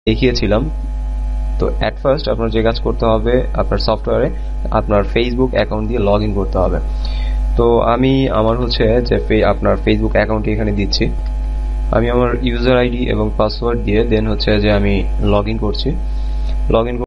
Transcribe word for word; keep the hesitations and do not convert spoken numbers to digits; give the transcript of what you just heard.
দেখিয়েছিলাম। তো at first আপনার যে কাজ করতে হবে, আপনার সফটওয়্যারে আপনার ফেসবুক অ্যাকাউন্ট দিয়ে লগ ইন করতে হবে। তো আমি আমার হচ্ছে যে আপনার ফেসবুক অ্যাকাউন্ট এখানে দিচ্ছি। আমি আমার ইউজার আইডি এবং পাসওয়ার্ড দিয়ে দেন হচ্ছে যে আমি লগ ইন করছি। Log in